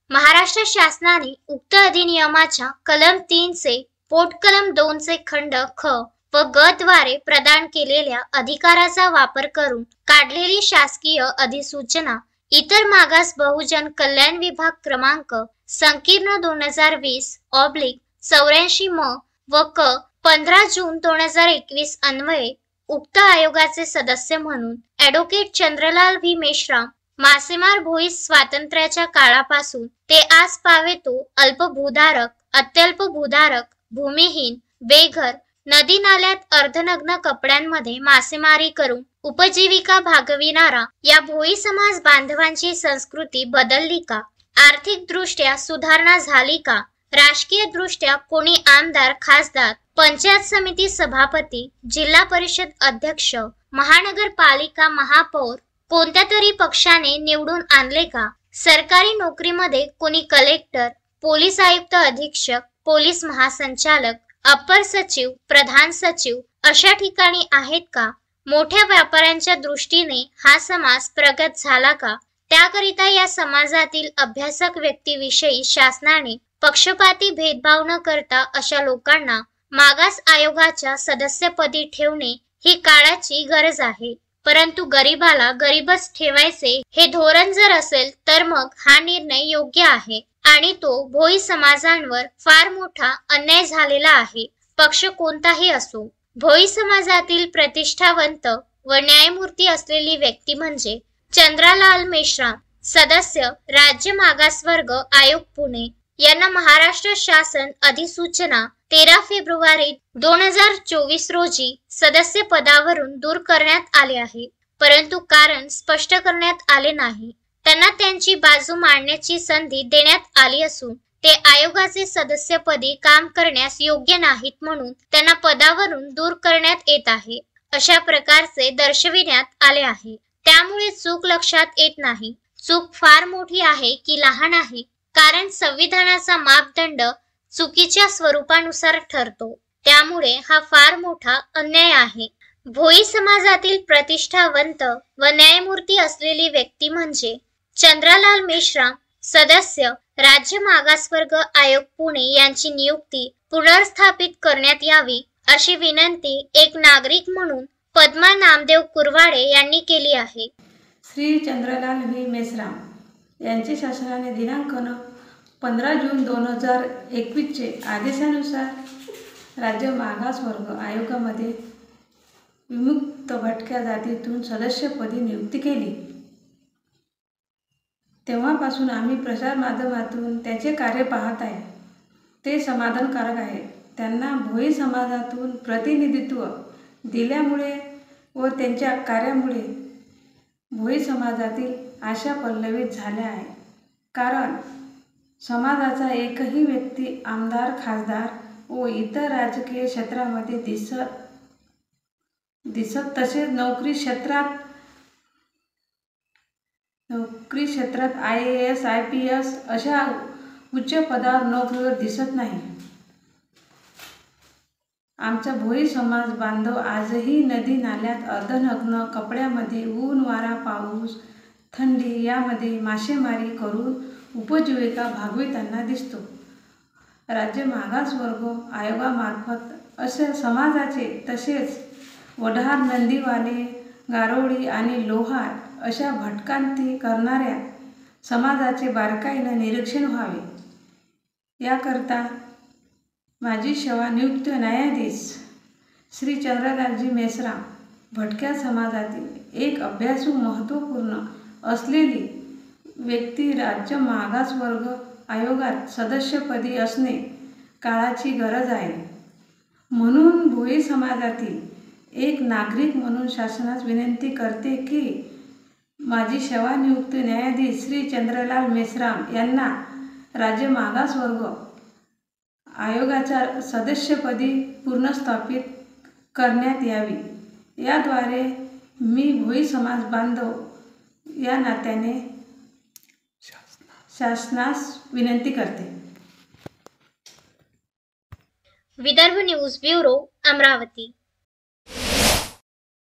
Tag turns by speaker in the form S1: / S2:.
S1: महाराष्ट्र शासनाने उक्त अधिनियमाच्या कलम 3 चे पोटकलम 2 चे खंड ख व ग द्वारे प्रदान केलेल्या अधिकाराचा वापर करून काढलेली शासकीय अधिसूचना इतर मागास बहुजन कल्याण विभाग क्रमांक संकीर्ण 2020/84 म व क 15 जून 2021 अन्वये उक्त आयोगाचे सदस्य म्हणून ॲडव्होकेट चंद्रलाल व्ही मेश्राम मासेमार भोई स्वातंत्र्याच्या काळापासून ते आज पावेतो अल्पभूधारक, अत्यल्प भूधारक, भूमिहीन, बेघर, नदी नाल्यात अर्धनग्न कपड्यांमध्ये मासेमारी करून उपजीविका भागविणारा या भोई समाज बांधवांची संस्कृती बदलली का? आर्थिक दृष्ट्या सुधारणा झाली का? राजकीय दृष्ट्या कोणी आमदार, खासदार, पंचायत समिती सभापती, जिल्हा परिषद अध्यक्ष, महानगरपालिका महापौर कोणत्या तरी पक्षाने निवडून आणले का? सरकारी नोकरीमध्ये कोणी कलेक्टर, पोलीस आयुक्त अधीक्षक, पोलीस महासंचालक, अप्पर सचिव, प्रधान सचिव अशा ठिकाणी आहेत का? मोठ्या व्यापाऱ्यांच्या दृष्टीने हा समाज प्रगत झाला का? त्याकरिता या समाजातील अभ्यासक व्यक्तीविषयी शासनाने पक्षपाती भेदभाव न करता अशा लोकांना मागास आयोगाच्या सदस्यपदी ठेवणे ही काळाची गरज आहे. परंतु गरीबाला गरीबच ठेवायचे हे धोरण जर असेल तर मग हा निर्णय योग्य आहे आणि तो भोई समाजांवर फार मोठा अन्याय झालेला आहे. पक्ष कोणताही असो. भोई समाजातील प्रतिष्ठावंत व न्यायमूर्ती असलेली व्यक्ती म्हणजे चंद्रलाल मेश्राम, सदस्य राज्य मागासवर्ग आयोग पुणे यांना महाराष्ट्र शासन अधिसूचना 13 फेब्रुवारी 2024 रोजी सदस्य पदावरून दूर करण्यात आले आहे. परंतु कारण स्पष्ट करण्यात आले नाही. त्यांना त्यांची बाजू मांडण्याची संधी देण्यात आली असून ते आयोगाचे सदस्यपदी काम करण्यास योग्य नाहीत म्हणून त्यांना पदावरून दूर करण्यात येत आहे अशा प्रकारचे दर्शविण्यात आले आहे. त्यामुळे चूक लक्षात येत नाही. चूक फार मोठी आहे की लहान आहे, कारण संविधानाचा मापदंड चुकीच्या स्वरूपानुसार ठरतो. त्यामुळे हा फार मोठा अन्याय आहे. भोई समाजातील प्रतिष्ठावंत व न्यायमूर्ती असलेली व्यक्ती म्हणजे चंद्रलाल मेश्राम, सदस्य राज्य मागासवर्ग आयोग पुणे यांची नियुक्ती पुनर्स्थापित करण्यात यावी अशी विनंती एक नागरिक म्हणून पद्मा नामदेव कुरवाडे यांनी केली आहे.
S2: श्री चंद्रलाल व्ही मेश्राम यांचे शासनाने दिनांक 15 जून 2021 चे आदेशानुसार राज्य मागासवर्ग आयोगामध्ये विमुक्त भटक्या जातीतून सदस्यपदी नियुक्ती केली. तेव्हापासून आम्ही प्रसार माध्यमातून त्याचे कार्य पाहत आहे. ते समाधानकारक आहे. त्यांना भोई समाजातून प्रतिनिधित्व दिल्यामुळे व त्यांच्या कार्यामुळे भोई समाजातील आशा पल्लवित झाल्या आहे. कारण समाजाचा एकही व्यक्ती आमदार, खासदार व इतर राजकीय क्षेत्रामध्ये दिसत तसेच नोकरी क्षेत्रात IAS, IPS अशा उच्च पदावर नोकरीवर दिसत नाही. आमचा भोई समाज बांधव आजही नदी नाल्यात अर्धनग्न कपड्यामध्ये ऊन, वारा, पाऊस, थंडी यामध्ये मासेमारी करून उपजीविका भागविताना दिसतो. राज्य मागासवर्ग आयोगामार्फत अशा समाजाचे तसेच वढार, नंदीवाले, गारोळी आणि लोहार अशा भटकंती करणाऱ्या समाजाचे बारकाईने निरीक्षण व्हावे याकरता माजी सेवानिवृत्त न्यायाधीश श्री चंद्रलालजी मेश्राम भटक्या समाजातील एक अभ्यासू, महत्त्वपूर्ण असलेली व्यक्ती राज्य मागासवर्ग आयोगात सदस्यपदी असणे काळाची गरज आहे. म्हणून भोई समाजातील एक नागरिक म्हणून शासनास विनंती करते की माजी सेवानिवृत्त न्यायाधीश श्री चंद्रलाल मेश्राम यांना राज्य मागासवर्ग आयोगाच्या सदस्यपदी पुनर्स्थापित करण्यात यावी. याद्वारे मी भोई समाज बांधव या नात्याने शासनास विनंती करते.
S1: Vidarbha news bureau, Amravati.